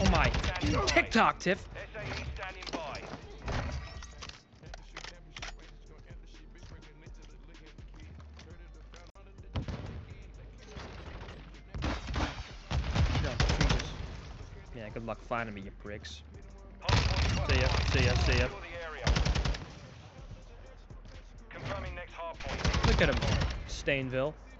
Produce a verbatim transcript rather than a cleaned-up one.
Oh my. TikTok, Tiff. S A E standing by. No, Jesus. Yeah, good luck finding me, you pricks. Hardpoint See ya, see ya, see ya. secure the area. Confirming next hardpoint. Look at him, Stainville.